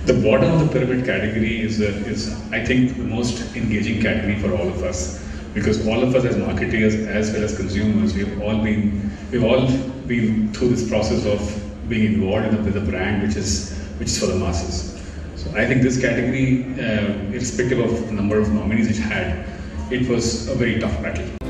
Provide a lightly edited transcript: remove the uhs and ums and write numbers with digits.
The bottom of the pyramid category is I think the most engaging category for all of us, because all of us as marketers as well as consumers, we've all been through this process of being involved with a brand which is for the masses. So I think this category, irrespective of the number of nominees it had, it was a very tough battle.